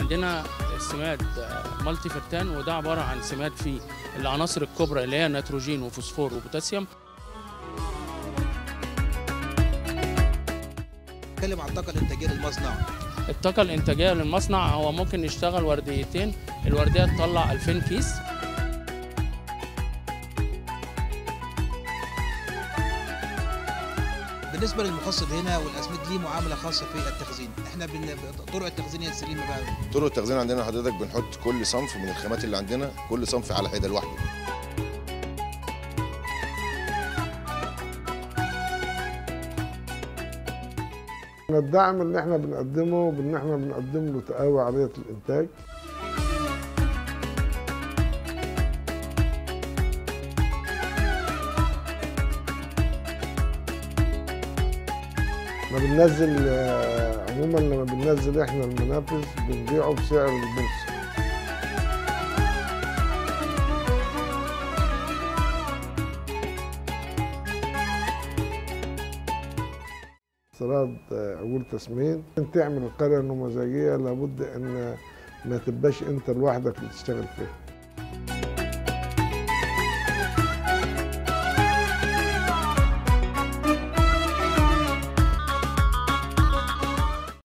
عندنا سماد مالتي فرتان، وده عبارة عن سماد فيه العناصر الكبرى اللي هي نيتروجين وفوسفور وبوتاسيوم. نتكلم عن الطاقة الإنتاجية للمصنع. الطاقة الإنتاجية للمصنع هو ممكن يشتغل ورديتين، الوردية تطلع 2000 كيس. بالنسبة للمخصب هنا والأسمنت ليه معاملة خاصة في التخزين، احنا طرق التخزين هي السليمة بقى. طرق التخزين عندنا حضرتك بنحط كل صنف من الخامات اللي عندنا، كل صنف على حدة لوحده. الدعم اللي احنا بنقدمه بان احنا بنقدم له تقوي عملية الانتاج. ما بننزل عموما، لما بننزل احنا المنافذ بنبيعه بسعر البورصة. استيراد عجول تسمين. تعمل القرية النموذجية لابد ان ما تبقاش انت لوحدك اللي تشتغل فيها.